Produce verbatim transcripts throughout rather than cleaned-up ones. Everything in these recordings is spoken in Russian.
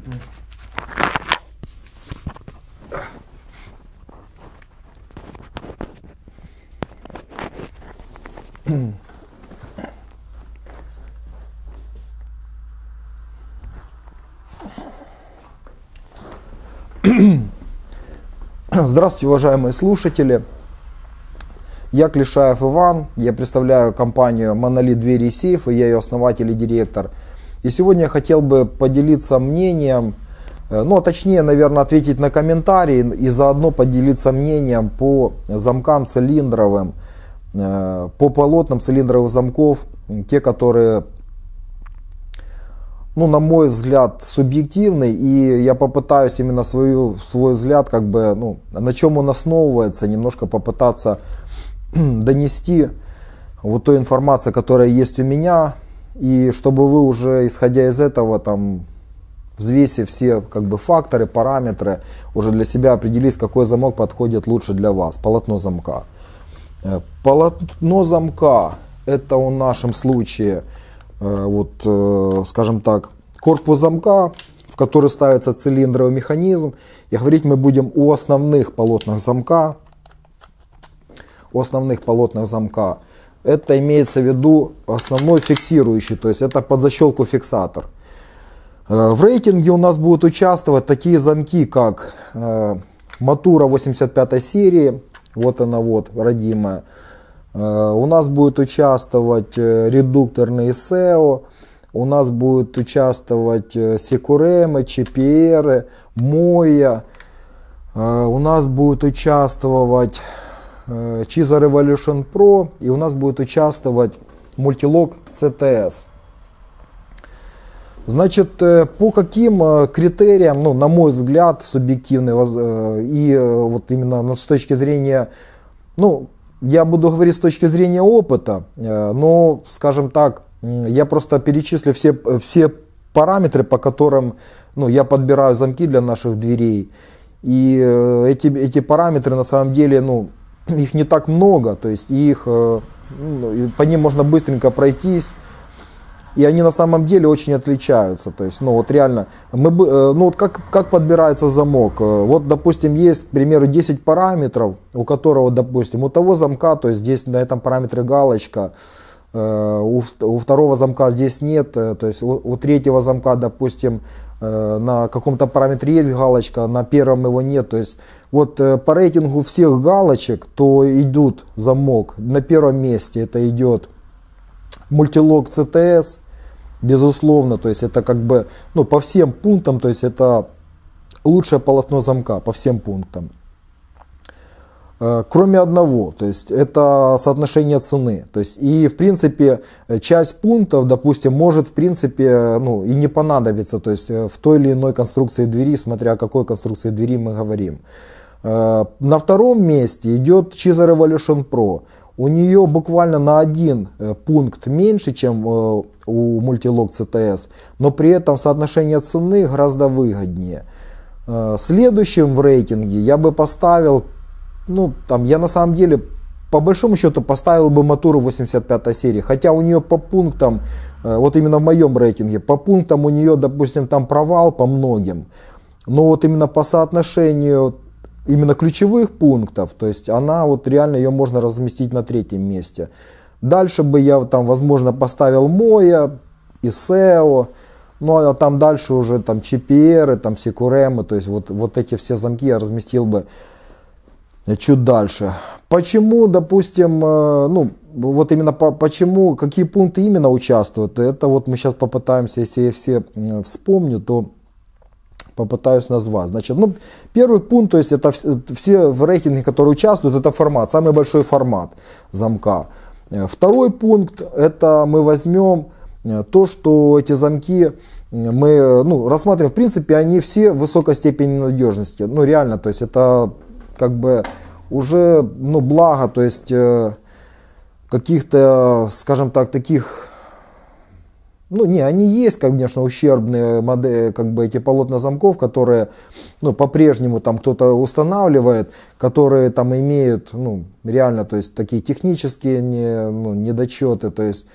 Здравствуйте, уважаемые слушатели. Я Клишаев Иван, я представляю компанию Монолит Двери и Сейфы, я ее основатель и директор. И сегодня я хотел бы поделиться мнением, ну точнее, наверное, ответить на комментарии и заодно поделиться мнением по замкам цилиндровым, по полотнам цилиндровых замков, те, которые, ну, на мой взгляд, субъективный, и я попытаюсь именно свою, свой взгляд, как бы, ну, на чем он основывается, немножко попытаться донести вот той информации, которая есть у меня, и чтобы вы уже, исходя из этого, там, взвесив все, как бы, факторы, параметры, уже для себя определились, какой замок подходит лучше для вас, полотно замка. Полотно замка — это в нашем случае, вот, скажем так, корпус замка, в который ставится цилиндровый механизм. И говорить мы будем о основных полотнах замка. О основных полотнах замка. Это имеется в виду основной фиксирующий, то есть это под защелку фиксатор. В рейтинге у нас будут участвовать такие замки, как Матура восемьдесят пятой серии, вот она вот, родимая. У нас будет участвовать редукторные сео, у нас будут участвовать Секуремы, Чипиеры, Моя, у нас будет участвовать Чиза Revolution Pro, и у нас будет участвовать Multilog си ти эс. Значит, по каким критериям, ну, на мой взгляд, субъективный, и вот именно с точки зрения, ну, я буду говорить с точки зрения опыта, но, скажем так, я просто перечислю все, все параметры, по которым, ну, я подбираю замки для наших дверей. И эти, эти параметры на самом деле, ну, их не так много, то есть их, ну, по ним можно быстренько пройтись. И они на самом деле очень отличаются. То есть, ну вот реально, мы, ну вот как, как подбирается замок. Вот, допустим, есть, к примеру, десять параметров, у которого, допустим, у того замка, то есть здесь на этом параметре галочка, у, у второго замка здесь нет, то есть у, у третьего замка, допустим, на каком-то параметре есть галочка, на первом его нет. То есть вот по рейтингу всех галочек, то идут замок. На первом месте это идет Multilog си ти эс, безусловно, то есть это как бы, ну, по всем пунктам, то есть это лучшее полотно замка по всем пунктам. Кроме одного, то есть это соотношение цены. То есть и в принципе часть пунктов, допустим, может в принципе, ну, и не понадобиться, то есть в той или иной конструкции двери, смотря о какой конструкции двери мы говорим. На втором месте идет Чиза Revolution Pro. У нее буквально на один пункт меньше, чем у Multilog си ти эс, но при этом соотношение цены гораздо выгоднее. Следующим в рейтинге я бы поставил, ну там я на самом деле по большому счету поставил бы Матуру восемьдесят пятой серии, хотя у нее по пунктам, вот именно в моем рейтинге, по пунктам у нее, допустим, там провал по многим, но вот именно по соотношению именно ключевых пунктов, то есть она вот реально, ее можно разместить на третьем месте. Дальше бы я там, возможно, поставил Моя и сео, ну а там дальше уже там Чипиеры, там Секуремы, то есть вот, вот эти все замки я разместил бы чуть дальше. Почему, допустим, ну вот именно по, почему, какие пункты именно участвуют, это вот мы сейчас попытаемся, если я все вспомню, то попытаюсь назвать. Значит, ну, первый пункт, то есть это все в рейтинге, которые участвуют, это формат, самый большой формат замка. Второй пункт, это мы возьмем то, что эти замки мы, ну, рассматриваем, в принципе, они все в высокой степени надежности. Ну, реально, то есть это как бы уже, ну, благо, то есть каких-то, скажем так, таких. Ну, не, они есть, конечно, ущербные модели, как бы эти полотна замков, которые, ну, по-прежнему там кто-то устанавливает, которые там имеют, ну, реально, то есть такие технические не, ну, недочеты, то есть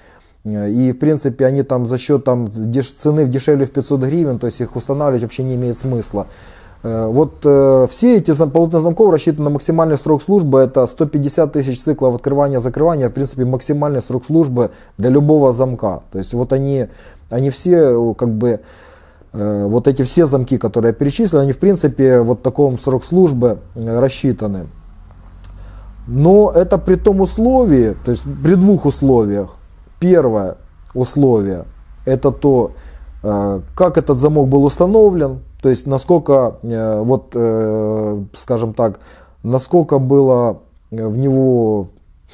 И в принципе они там за счет там, деш, цены дешевле в пятьсот гривен, то есть их устанавливать вообще не имеет смысла. Вот э, все эти полотна замков рассчитаны на максимальный срок службы, это сто пятьдесят тысяч циклов открывания-закрывания, в принципе максимальный срок службы для любого замка. То есть вот они, они все как бы, э, вот эти все замки, которые я перечислил, они в принципе вот таком срок службы э, рассчитаны. Но это при том условии, то есть при двух условиях. Первое условие это то, э, как этот замок был установлен. То есть насколько, вот, скажем так, насколько было в него,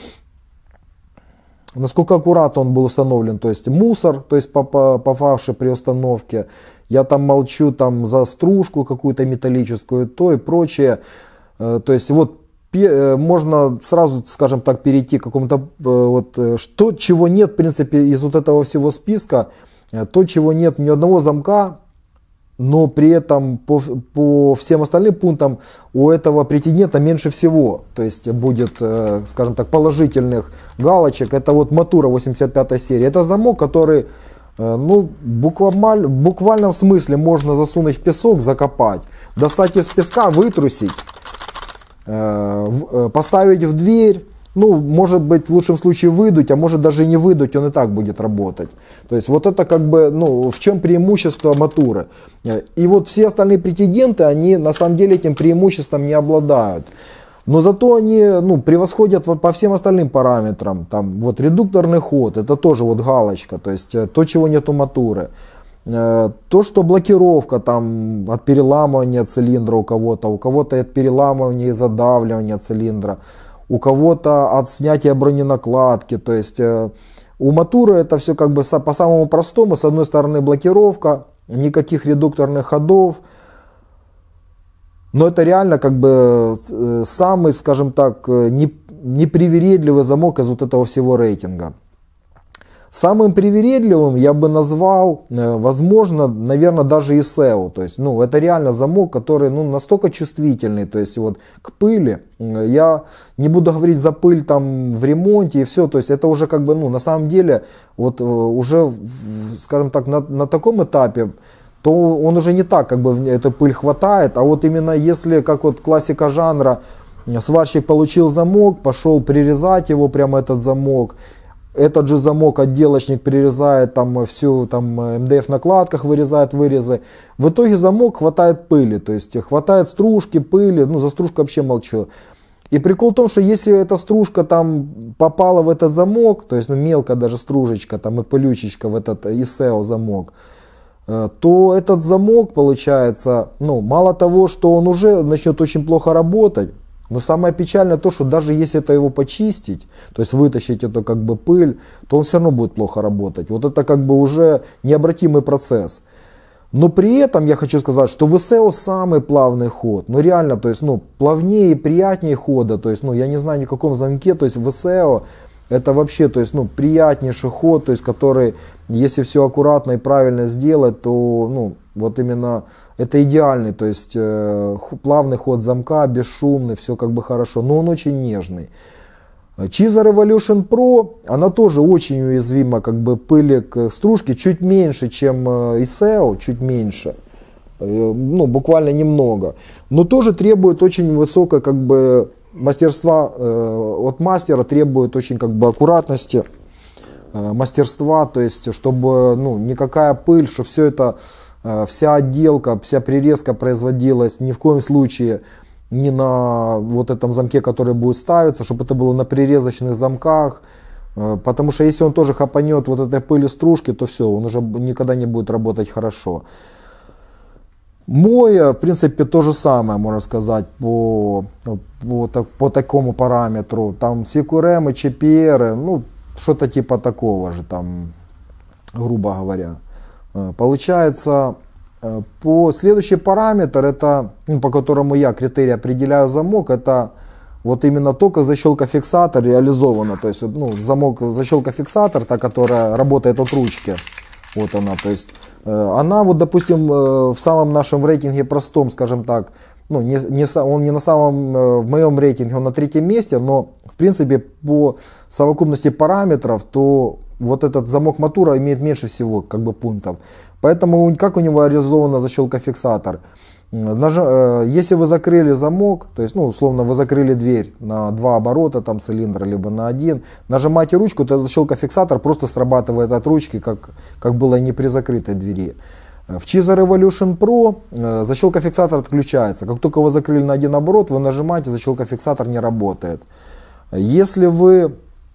насколько аккуратно он был установлен, то есть мусор, то есть попавший при установке, я там молчу там за стружку какую-то металлическую, то и прочее. То есть вот можно сразу, скажем так, перейти к какому-то, вот, что, чего нет, в принципе, из вот этого всего списка, то, чего нет ни одного замка, но при этом по, по всем остальным пунктам у этого претендента меньше всего. То есть будет, скажем так, положительных галочек. Это вот Матура восемьдесят пятой серии. Это замок, который, ну, буквально, в буквальном смысле можно засунуть в песок, закопать, достать из песка, вытрусить, поставить в дверь. Ну, может быть, в лучшем случае выдуть, а может даже и не выдуть, он и так будет работать. То есть вот это как бы, ну, в чем преимущество Матуры. И вот все остальные претенденты, они на самом деле этим преимуществом не обладают. Но зато они, ну, превосходят вот по всем остальным параметрам. Там вот редукторный ход, это тоже вот галочка, то есть то, чего нет у Матуры. То, что блокировка там от переламывания цилиндра у кого-то, у кого-то от переламывания и задавливания цилиндра. У кого-то от снятия броненакладки, то есть э, у Матуры это все как бы по самому простому. С одной стороны блокировка, никаких редукторных ходов, но это реально как бы э, самый, скажем так, не, непривередливый замок из вот этого всего рейтинга. Самым привередливым я бы назвал, возможно, наверное, даже и сео. То есть, ну, это реально замок, который, ну, настолько чувствительный, то есть вот к пыли. Я не буду говорить за пыль там в ремонте и все. То есть это уже как бы, ну, на самом деле, вот уже, скажем так, на, на таком этапе, то он уже не так, как бы эту пыль хватает. А вот именно если, как вот классика жанра, сварщик получил замок, пошел прирезать его, прямо этот замок. Этот же замок отделочник прирезает там всю там эм дэ эф накладках, вырезает вырезы. В итоге замок хватает пыли, то есть хватает стружки, пыли, ну за стружку вообще молчу. И прикол в том, что если эта стружка там попала в этот замок, то есть ну, мелкая даже стружечка там и пылючечка в этот и сео замок, то этот замок получается, ну мало того, что он уже начнет очень плохо работать. Но самое печальное то, что даже если это его почистить, то есть вытащить эту как бы пыль, то он все равно будет плохо работать. Вот это как бы уже необратимый процесс. Но при этом я хочу сказать, что в сео самый плавный ход. Ну реально, то есть ну плавнее и приятнее хода. То есть ну я не знаю ни в каком замке, то есть в сео это вообще, то есть ну приятнейший ход, то есть который, если все аккуратно и правильно сделать, то ну вот именно это идеальный, то есть э, плавный ход замка, бесшумный, все как бы хорошо, но он очень нежный. Chiza Revolution Pro, она тоже очень уязвима, как бы пыли к стружке, чуть меньше, чем и сео, чуть меньше, ну буквально немного, но тоже требует очень высокой как бы мастерства, э, от мастера требует очень как бы аккуратности, э, мастерства, то есть чтобы ну никакая пыль, что все это вся отделка, вся прирезка производилась ни в коем случае не на вот этом замке, который будет ставиться, чтобы это было на прирезочных замках, потому что если он тоже хапанет вот этой пыли стружки, то все, он уже никогда не будет работать хорошо. Моя, в принципе, то же самое, можно сказать, по, по, по такому параметру, там Секурем, че пи эр, ну, что-то типа такого же, там, грубо говоря. Получается, по следующий параметр, это, ну, по которому я критерий определяю замок, это вот именно только защелка-фиксатор реализована. То есть ну, замок защелка-фиксатор, та, которая работает от ручки, вот она. То есть она вот, допустим, в самом нашем рейтинге простом, скажем так, ну, не, не, он не на самом, в моем рейтинге он на третьем месте, но в принципе по совокупности параметров, то вот этот замок Матура имеет меньше всего как бы пунктов. Поэтому как у него реализована защелка-фиксатор? Если вы закрыли замок, то есть, ну, условно, вы закрыли дверь на два оборота, там цилиндра, либо на один, нажимаете ручку, то защелка-фиксатор просто срабатывает от ручки, как, как было и не при закрытой двери. В Cizo Revolution Pro защелка-фиксатор отключается. Как только вы закрыли на один оборот, вы нажимаете, защелка-фиксатор не работает. Если вы,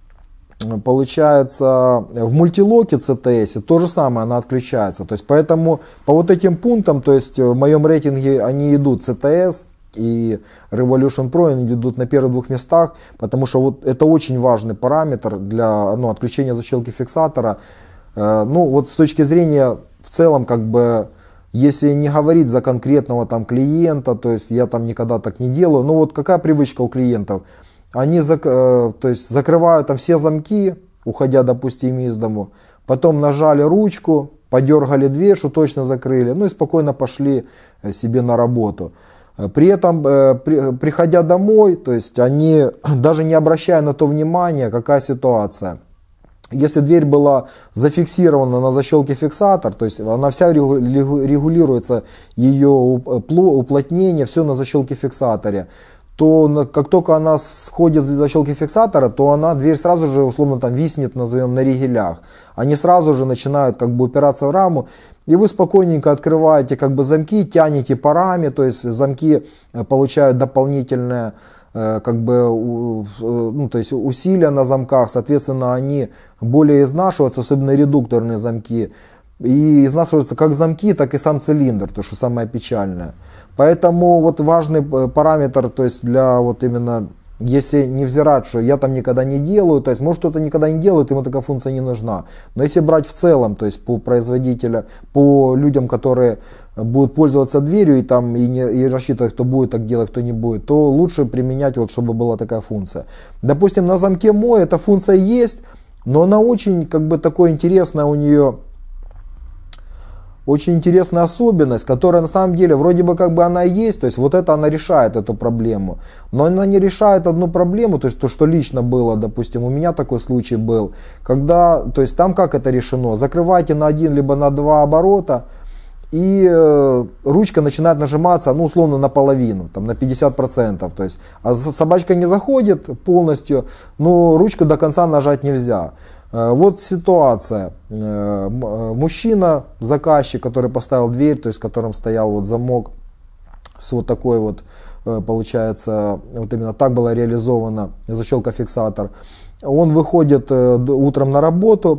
получается, в мультилоке си ти эс, то же самое, она отключается. То есть, поэтому по вот этим пунктам, то есть в моем рейтинге они идут си ти эс и Revolution Pro, они идут на первых двух местах, потому что вот это очень важный параметр для, ну, отключения защелки фиксатора. Ну вот с точки зрения в целом, как бы, если не говорить за конкретного там клиента, то есть я там никогда так не делаю, но вот какая привычка у клиентов? Они зак, то есть закрывают там все замки, уходя, допустим, из дому, потом нажали ручку, подергали дверь, что точно закрыли, ну и спокойно пошли себе на работу. При этом, при, приходя домой, то есть они, даже не обращая на то внимания, какая ситуация. Если дверь была зафиксирована на защелке фиксатор, то есть она вся регулируется, ее уплотнение, все на защелке фиксаторе, то как только она сходит с защелки фиксатора, то она, дверь сразу же условно там виснет, назовем, на ригелях. Они сразу же начинают как бы упираться в раму, и вы спокойненько открываете как бы замки, тянете по раме, то есть замки получают дополнительное как бы, ну, то есть усилия на замках, соответственно, они более изнашиваются, особенно редукторные замки, и изнашиваются как замки, так и сам цилиндр, то, что самое печальное. Поэтому вот важный параметр, то есть для вот именно, если не взирать, что я там никогда не делаю, то есть может кто-то никогда не делает, ему такая функция не нужна. Но если брать в целом, то есть по производителям, по людям, которые будут пользоваться дверью и там и, не, и рассчитывать, кто будет так делать, кто не будет, то лучше применять, вот, чтобы была такая функция. Допустим, на замке мой эта функция есть, но она очень как бы такой интересная у нее. Очень интересная особенность, которая на самом деле вроде бы как бы она и есть, то есть вот это она решает эту проблему, но она не решает одну проблему, то есть то, что лично было, допустим, у меня такой случай был, когда, то есть там как это решено, закрывайте на один либо на два оборота, и э, ручка начинает нажиматься, ну, условно, наполовину, там, на пятьдесят процентов, то есть, а собачка не заходит полностью, но ручку до конца нажать нельзя. Вот ситуация. Мужчина, заказчик, который поставил дверь, то есть в котором стоял вот замок с вот такой вот, получается, вот именно так была реализована защелка-фиксатор. Он выходит утром на работу,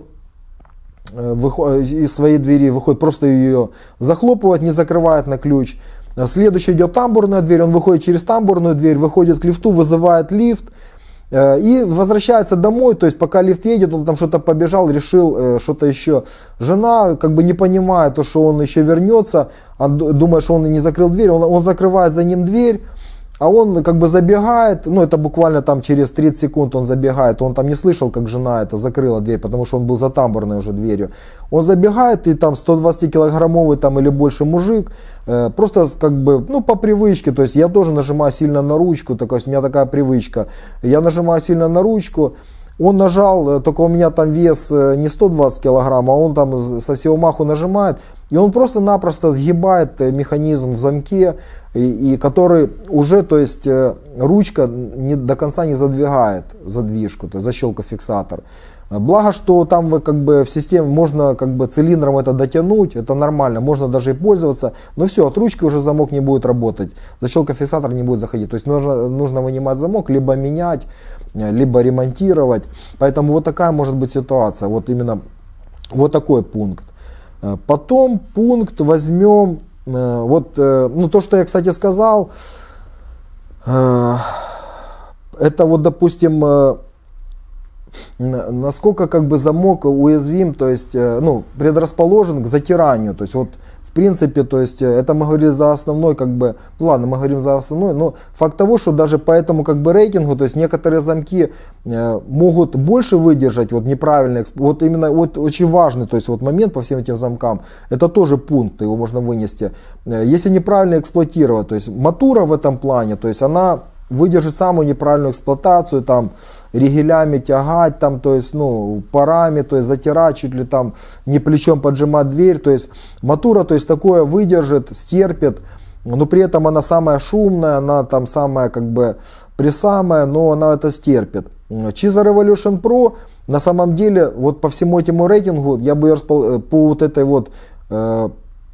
из своей двери выходит, просто ее захлопывает, не закрывает на ключ. Следующий идет тамбурная дверь, он выходит через тамбурную дверь, выходит к лифту, вызывает лифт. И возвращается домой, то есть пока лифт едет, он там что-то побежал, решил э, что-то еще. Жена как бы не понимает, то, что он еще вернется, он думает, что он и не закрыл дверь, он, он закрывает за ним дверь, а он как бы забегает, ну это буквально там через тридцать секунд он забегает, он там не слышал, как жена это закрыла дверь, потому что он был за тамбурной уже дверью. Он забегает, и там сто двадцатикилограммовый там или больше мужик, э, просто как бы, ну по привычке, то есть я тоже нажимаю сильно на ручку, так, у меня такая привычка, я нажимаю сильно на ручку, он нажал, только у меня там вес не сто двадцать килограмм, а он там со всего маху нажимает, и он просто-напросто сгибает механизм в замке, и, и который уже, то есть ручка не, до конца не задвигает задвижку, то есть защелка-фиксатор. Благо, что там как бы в системе можно как бы цилиндром это дотянуть, это нормально, можно даже и пользоваться, но все, от ручки уже замок не будет работать, защелка-фиксатор не будет заходить, то есть нужно, нужно вынимать замок, либо менять, либо ремонтировать, поэтому вот такая может быть ситуация, вот именно вот такой пункт. Потом пункт возьмем, вот, ну то, что я, кстати, сказал, это вот, допустим, насколько как бы замок уязвим, то есть, ну, предрасположен к затиранию, то есть вот в принципе, то есть это мы говорим за основной, как бы, ну ладно, мы говорим за основной, но факт того, что даже по этому как бы рейтингу, то есть некоторые замки э, могут больше выдержать вот неправильно, вот именно вот очень важный, то есть вот момент по всем этим замкам, это тоже пункт, его можно вынести, если неправильно эксплуатировать, то есть Матура в этом плане, то есть она выдержит самую неправильную эксплуатацию, там, ригелями тягать, там, то есть, ну, парами, то есть, затирать, чуть ли там не плечом поджимать дверь, то есть, Матура, то есть, такое выдержит, стерпит, но при этом она самая шумная, она там самая, как бы, присамая, но она это стерпит. Chiza Revolution Pro, на самом деле, вот по всему этому рейтингу, я бы по вот этой вот, э,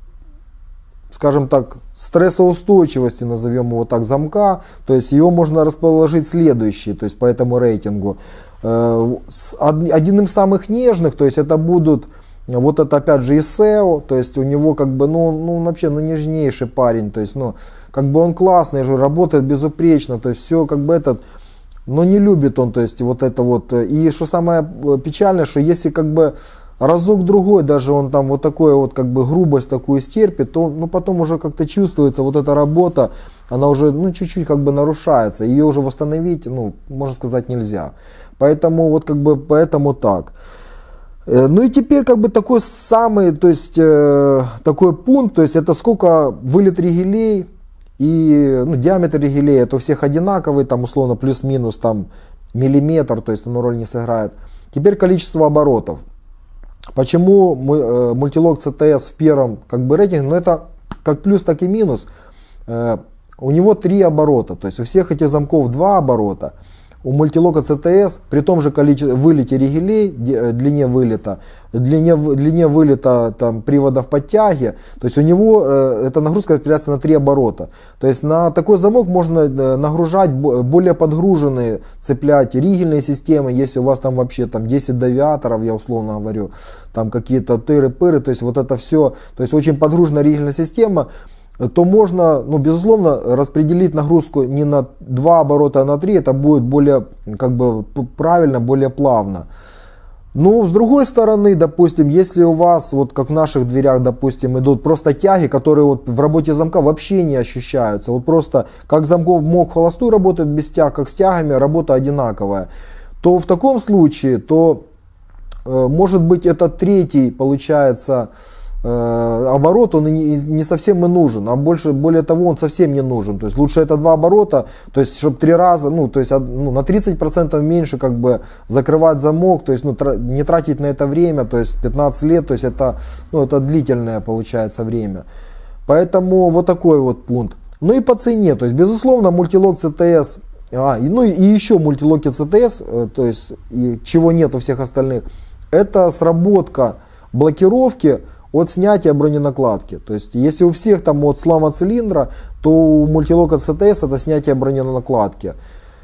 скажем так, стрессоустойчивости, назовем его так, замка, то есть ее можно расположить следующий, то есть по этому рейтингу. Э, один из самых нежных, то есть это будут, вот это опять же Iseo, то есть у него как бы, ну, ну вообще, ну нежнейший парень, то есть, ну, как бы он классный же, работает безупречно, то есть все как бы этот, но не любит он, то есть вот это вот. И что самое печальное, что если как бы разок другой, даже он там вот такое вот как бы грубость такую стерпит, то ну потом уже как-то чувствуется вот эта работа, она уже ну чуть-чуть как бы нарушается, ее уже восстановить, ну можно сказать, нельзя. Поэтому вот как бы поэтому так. Ну и теперь как бы такой самый, то есть э, такой пункт, то есть это сколько вылет ригелей. И ну, диаметр ригелей, это у всех одинаковый, там условно плюс-минус там миллиметр, то есть оно роль не сыграет. Теперь количество оборотов. Почему Multilog си ти эс в первом как бы рейтинге? Ну это как плюс, так и минус. У него три оборота, то есть у всех этих замков два оборота. У Multilog си ти эс при том же количестве вылете ригелей, длине вылета, длине, длине вылета там, приводов подтяги, то есть у него э, эта нагрузка опирается на три оборота. То есть на такой замок можно нагружать более подгруженные, цеплять ригельные системы, если у вас там вообще там десять девиаторов, я условно говорю, там какие-то тыры-пыры, то есть вот это все, то есть очень подгруженная ригельная система, то можно, ну, безусловно, распределить нагрузку не на два оборота, а на три. Это будет более, как бы, правильно, более плавно. Но с другой стороны, допустим, если у вас, вот как в наших дверях, допустим, идут просто тяги, которые вот в работе замка вообще не ощущаются. Вот просто как замков мог холостую работать без тяг, как с тягами работа одинаковая. То в таком случае, то э, может быть этот третий, получается, оборот, он не, не совсем и нужен, а больше, более того, он совсем не нужен. То есть лучше это два оборота, то есть чтобы три раза, ну то есть ну, на тридцать процентов меньше как бы закрывать замок, то есть ну, тр, не тратить на это время, то есть пятнадцать лет, то есть это, ну, это длительное получается время. Поэтому вот такой вот пункт. Ну и по цене, то есть безусловно Multilog си ти эс, а, и, ну и еще Multilog си ти эс, то есть и, чего нет у всех остальных, это сработка блокировки от снятия броненакладки. То есть если у всех там от слама цилиндра, то у Multilog си ти эс это снятие броненакладки.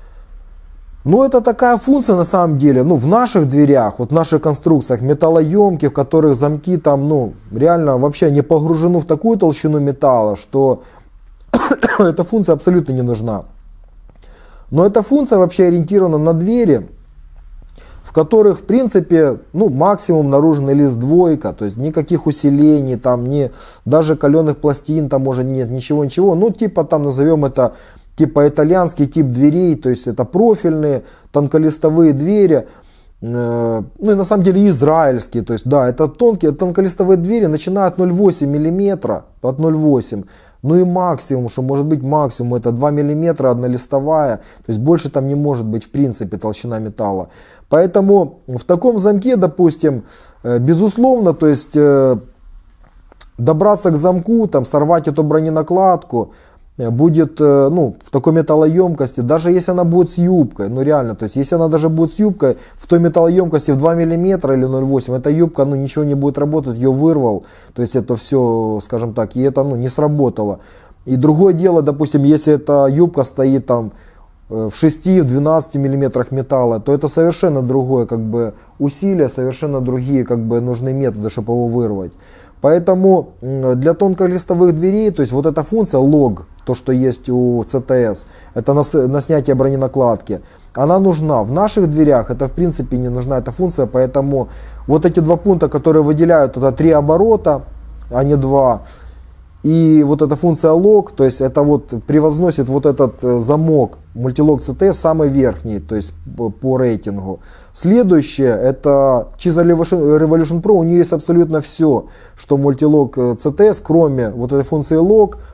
Но это такая функция на самом деле, ну в наших дверях, вот в наших конструкциях металлоемких, в которых замки там ну реально вообще не погружены в такую толщину металла, что эта функция абсолютно не нужна. Но эта функция вообще ориентирована на двери, в которых в принципе ну, максимум наружный лист двойка, то есть никаких усилений, там, ни, даже каленых пластин там может нет, ничего, ничего. Ну типа там назовем это типа итальянский тип дверей, то есть это профильные тонколистовые двери. Э, ну и на самом деле израильские, то есть да, это тонкие тонколистовые двери, начиная от ноль целых восемь десятых миллиметра, от ноль целых восемь десятых. Ну и максимум, что может быть максимум, это два миллиметра однолистовая, то есть больше там не может быть в принципе толщина металла. Поэтому в таком замке, допустим, безусловно, то есть добраться к замку, там, сорвать эту броненакладку будет ну, в такой металлоемкости, даже если она будет с юбкой, ну реально, то есть если она даже будет с юбкой в той металлоемкости в два миллиметра или ноль целых восемь десятых, эта юбка ну, ничего не будет работать, ее вырвал, то есть это все, скажем так, и это ну, не сработало. И другое дело, допустим, если эта юбка стоит там в шести-двенадцати миллиметрах металла, то это совершенно другое как бы усилие, совершенно другие как бы нужны методы, чтобы его вырвать. Поэтому для тонколистовых дверей, то есть вот эта функция лог, то что есть у си ти эс, это на, на снятие броненакладки, она нужна. В наших дверях это в принципе не нужна эта функция, поэтому вот эти два пункта, которые выделяют, это три оборота, а не два. И вот эта функция лог, то есть это вот превозносит вот этот замок Multilog си ти эс самый верхний, то есть по рейтингу. Следующее это Chiza Revolution Pro, у нее есть абсолютно все, что Multilog си ти эс, кроме вот этой функции лог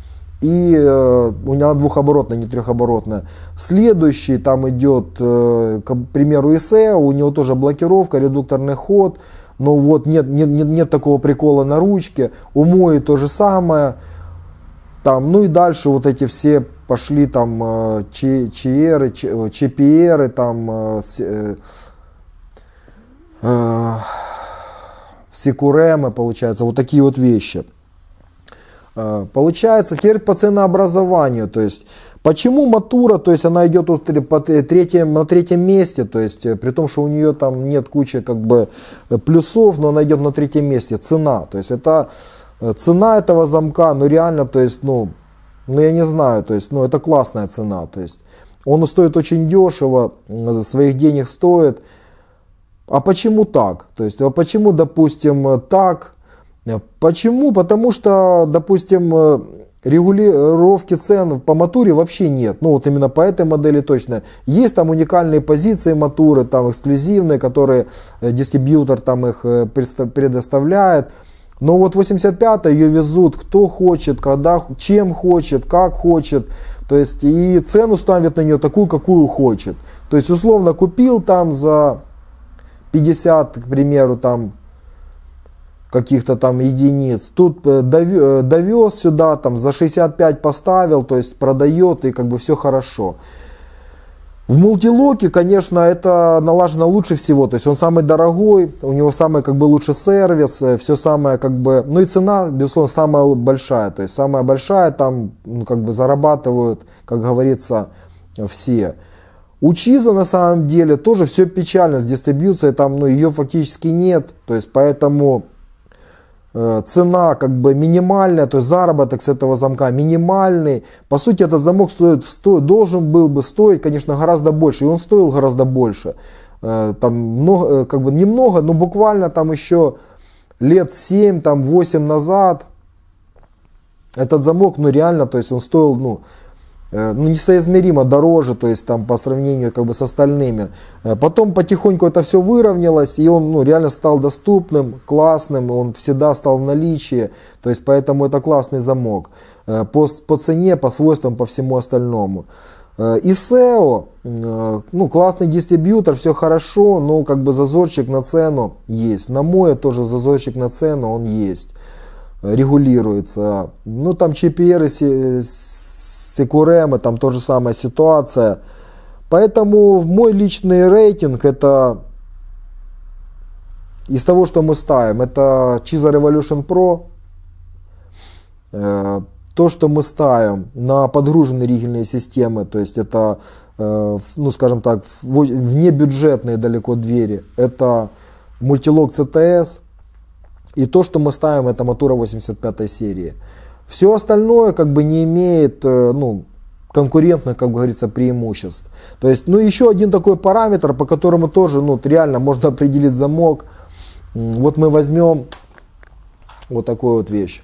И э, у меня двухоборотная, не трехоборотная. Следующий там идет, э, к примеру, ИСЭО, у него тоже блокировка, редукторный ход. Но вот нет, нет, нет, нет такого прикола на ручке. У Мои то же самое. Там, ну и дальше вот эти все пошли там ЧРы, ЧПРы, там э, э, Секуремы, получается, вот такие вот вещи. Э, получается, теперь по ценообразованию, то есть, почему Матура, то есть она идет вот по третьем, на третьем месте, то есть, при том, что у нее там нет кучи как бы плюсов, но она идет на третьем месте, цена, то есть это цена этого замка, ну реально, то есть, ну, ну я не знаю, то есть, ну это классная цена, то есть, он стоит очень дешево, своих денег стоит. А почему так? То есть, а почему, допустим, так? Почему? Потому что, допустим, регулировки цен по Матуре вообще нет. Ну вот именно по этой модели точно. Есть там уникальные позиции Матуры, там эксклюзивные, которые дистрибьютор там их предоставляет. Но вот восемьдесят пятая ее везут кто хочет, когда, чем хочет, как хочет. То есть и цену ставят на нее такую, какую хочет. То есть условно купил там за пятьдесят, к примеру, там каких-то там единиц. Тут довез сюда, там за шестьдесят пять поставил, то есть продает и как бы все хорошо. В мультилоке, конечно, это налажено лучше всего, то есть он самый дорогой, у него самый как бы лучший сервис, все самое как бы, ну и цена, безусловно, самая большая, то есть самая большая, там ну, как бы зарабатывают, как говорится, все. У Чиза на самом деле тоже все печально с дистрибьюцией, там ну, ее фактически нет, то есть поэтому э, цена как бы минимальная, то есть заработок с этого замка минимальный. По сути этот замок стоит, стоит, должен был бы стоить, конечно, гораздо больше, и он стоил гораздо больше. Э, там много, как бы немного, но буквально там еще лет семь, там восемь назад этот замок, ну реально, то есть он стоил, ну, ну, несоизмеримо дороже, то есть там по сравнению как бы с остальными. Потом потихоньку это все выровнялось, и он ну, реально стал доступным, классным, он всегда стал в наличии, то есть поэтому это классный замок. По, по цене, по свойствам, по всему остальному. ИСЭО, ну, классный дистрибьютор, все хорошо, но как бы зазорчик на цену есть. На Мое тоже зазорчик на цену он есть, регулируется. Ну, там ЧПР, Секуремы, там тоже самая ситуация. Поэтому мой личный рейтинг это из того, что мы ставим, это Chiza Revolution Pro. То, что мы ставим на подгруженные ригельные системы, то есть это, ну скажем так, внебюджетные далеко двери, это Multilog си ти эс. И то, что мы ставим, это Матура восемьдесят пятой серии. Все остальное как бы не имеет ну, конкурентных, как говорится, преимуществ. То есть, ну еще один такой параметр, по которому тоже ну, реально можно определить замок. Вот мы возьмем вот такую вот вещь.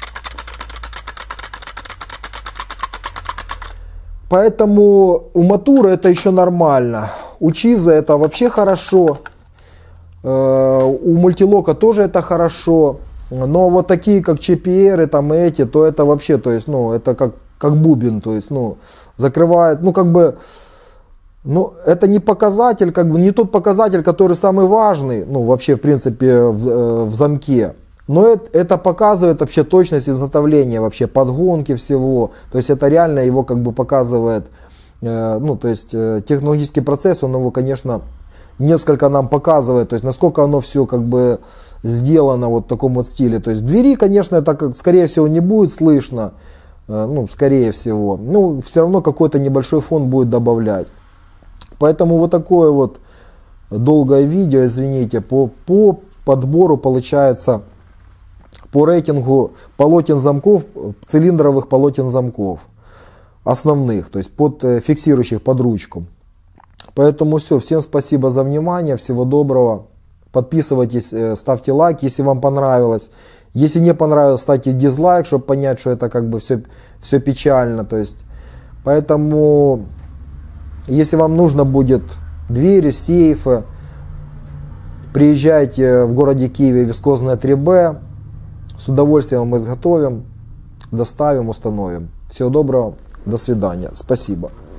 Поэтому у Матуры это еще нормально. У Чиза это вообще хорошо. У Multilog тоже это хорошо. Но вот такие как ЧПРы там и эти, то это вообще, то есть, ну, это как, как бубен, то есть, ну, закрывает, ну, как бы, ну, это не показатель, как бы, не тот показатель, который самый важный, ну, вообще, в принципе, в, в замке. Но это, это показывает вообще точность изготовления, вообще, подгонки всего. То есть, это реально его, как бы, показывает, э, ну, то есть, э, технологический процесс, он его, конечно, несколько нам показывает, то есть, насколько оно все, как бы, сделано вот в таком вот стиле. То есть двери, конечно, это как, скорее всего не будет слышно, ну, скорее всего. Ну, все равно какой-то небольшой фон будет добавлять. Поэтому вот такое вот долгое видео, извините, по, по подбору получается, по рейтингу полотен замков, цилиндровых полотен замков. Основных, то есть под фиксирующих под ручку. Поэтому все, всем спасибо за внимание, всего доброго. Подписывайтесь, ставьте лайк, если вам понравилось. Если не понравилось, ставьте дизлайк, чтобы понять, что это как бы все, все печально. То есть, поэтому, если вам нужно будет двери, сейфы, приезжайте в городе Киеве, Вискозная три бэ. С удовольствием мы изготовим, доставим, установим. Всего доброго, до свидания, спасибо.